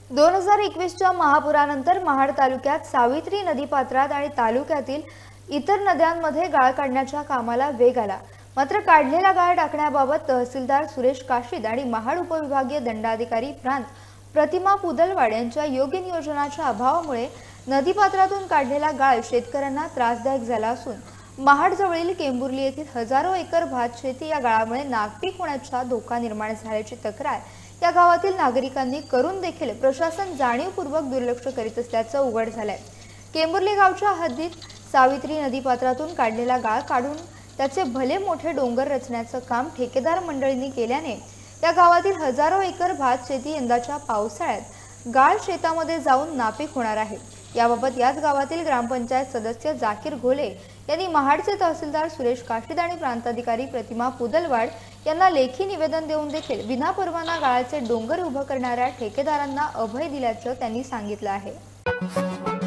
2021च्या महापुरानंतर महाड तालुक्यात सावित्री नदीपात्रात आणि तालुक्यातील इतर नद्यांमध्ये गाळ काढण्याच्या कामाला वेग आला। मात्र काढलेला गाळ टाकण्याबाबत तहसीलदार सुरेश काशीद आणि महाड उपविभागीय दंडाधिकारी प्रांत प्रतिमा पुदलवाड यांच्या योग्य नियोजनाच्या अभावामुळे नदीपात्रातून काढलेला गाळ शेतकऱ्यांना त्रासदायक झाला असून महाड जवळील केंबुर्ली येथील हजारो एकर भात शेती या गाळामुळे नागपीक होण्याचा धोका निर्माण झाल्याची तक्रार या गावातील नागरिकांनी करून देखील प्रशासन जाणीवपूर्वक दुर्लक्ष करीत असल्याचं उघड झालंय। केंबुर्ली गावच्या हद्दीत सावित्री नदीपात्रातून काढलेला गाळ काढून त्याचे भले मोठे डोंगर रचण्याचं काम ठेकेदार मंडळींनी केल्याने या गावातील हजारो एकर भात शेती यंदाच्या पावसाळ्यात गाळ शेतामध्ये जाऊन नापीक होणार आहे। याबाबत याच गावातील ग्रामपंचायत सदस्य जाकीर घोले यांनी महाडचे तहसीलदार सुरेश काशीद आणि प्रांताधिकारी प्रतिमा पुदलवाड यांना लेखी निवेदन देऊन देखील विनापरवाना गाळाचे डोंगर उभं करणाऱ्या ठेकेदारांना अभय दिल्याचं त्यांनी सांगितलं आहे।